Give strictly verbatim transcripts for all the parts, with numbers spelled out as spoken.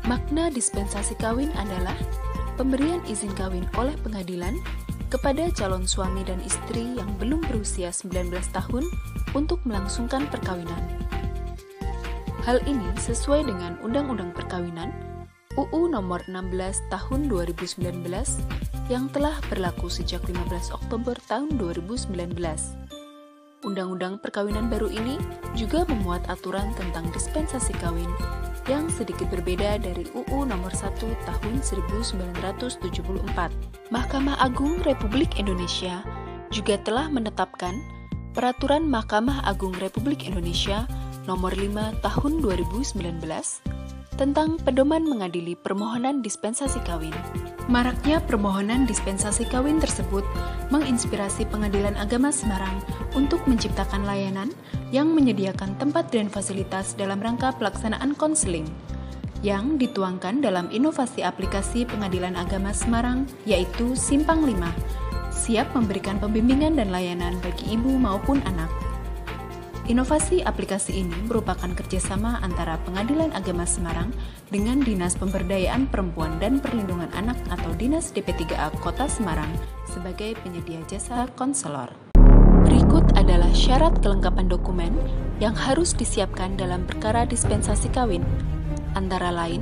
Makna dispensasi kawin adalah pemberian izin kawin oleh pengadilan kepada calon suami dan istri yang belum berusia sembilan belas tahun untuk melangsungkan perkawinan. Hal ini sesuai dengan Undang-Undang Perkawinan U U Nomor enam belas Tahun dua ribu sembilan belas yang telah berlaku sejak lima belas Oktober tahun dua ribu sembilan belas. Undang-Undang Perkawinan baru ini juga memuat aturan tentang dispensasi kawin yang sedikit berbeda dari U U Nomor satu Tahun seribu sembilan ratus tujuh puluh empat. Mahkamah Agung Republik Indonesia juga telah menetapkan Peraturan Mahkamah Agung Republik Indonesia Nomor lima Tahun dua ribu sembilan belas tentang pedoman mengadili permohonan dispensasi kawin. Maraknya permohonan dispensasi kawin tersebut menginspirasi Pengadilan Agama Semarang untuk menciptakan layanan yang menyediakan tempat dan fasilitas dalam rangka pelaksanaan konseling, yang dituangkan dalam inovasi aplikasi Pengadilan Agama Semarang, yaitu Simpang lima, siap memberikan pembimbingan dan layanan bagi ibu maupun anak. Inovasi aplikasi ini merupakan kerjasama antara Pengadilan Agama Semarang dengan Dinas Pemberdayaan Perempuan dan Perlindungan Anak atau Dinas D P tiga A Kota Semarang sebagai penyedia jasa konselor. Berikut adalah syarat kelengkapan dokumen yang harus disiapkan dalam perkara dispensasi kawin, antara lain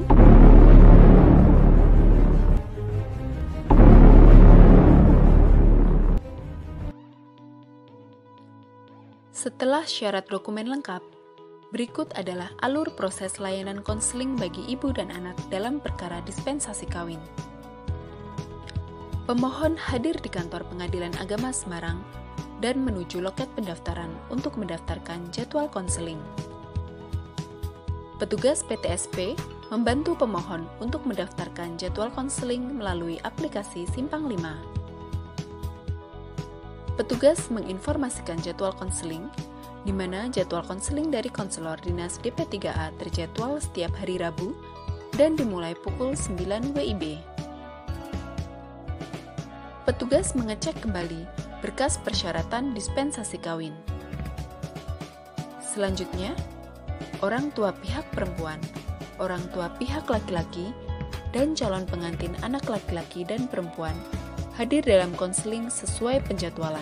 Setelah syarat dokumen lengkap, berikut adalah alur proses layanan konseling bagi ibu dan anak dalam perkara dispensasi kawin. Pemohon hadir di kantor Pengadilan Agama Semarang dan menuju loket pendaftaran untuk mendaftarkan jadwal konseling. Petugas P T S P membantu pemohon untuk mendaftarkan jadwal konseling melalui aplikasi Simpang lima. Petugas menginformasikan jadwal konseling, di mana jadwal konseling dari konselor Dinas D P tiga A terjadwal setiap hari Rabu dan dimulai pukul sembilan W I B. Petugas mengecek kembali berkas persyaratan dispensasi kawin. Selanjutnya, orang tua pihak perempuan, orang tua pihak laki-laki, dan calon pengantin anak laki-laki dan perempuan hadir dalam konseling sesuai penjadwalan.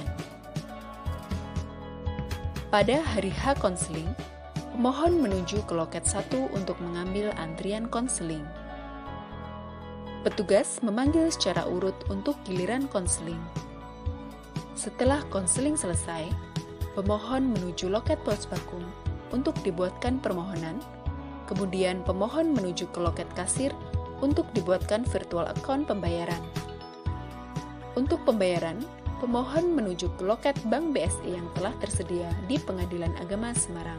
Pada hari H konseling, pemohon menuju ke loket satu untuk mengambil antrian konseling. Petugas memanggil secara urut untuk giliran konseling. Setelah konseling selesai, pemohon menuju loket pos vakum untuk dibuatkan permohonan, kemudian pemohon menuju ke loket kasir untuk dibuatkan virtual account pembayaran. Untuk pembayaran, pemohon menuju ke loket Bank B S I yang telah tersedia di Pengadilan Agama Semarang.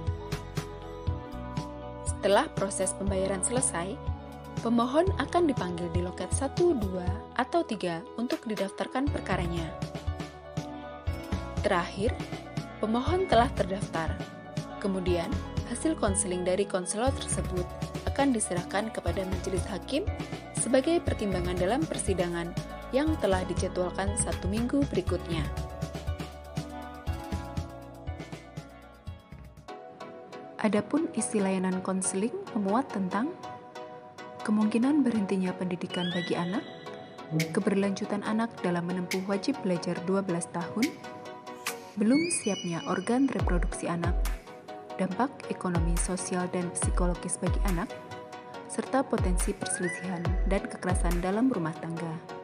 Setelah proses pembayaran selesai, pemohon akan dipanggil di loket satu, dua, atau tiga untuk didaftarkan perkaranya. Terakhir, pemohon telah terdaftar. Kemudian, hasil konseling dari konselor tersebut akan diserahkan kepada majelis hakim sebagai pertimbangan dalam persidangan yang telah dijadwalkan satu minggu berikutnya. Adapun isi layanan konseling memuat tentang kemungkinan berhentinya pendidikan bagi anak, keberlanjutan anak dalam menempuh wajib belajar dua belas tahun, belum siapnya organ reproduksi anak, dampak ekonomi, sosial, dan psikologis bagi anak, serta potensi perselisihan dan kekerasan dalam rumah tangga.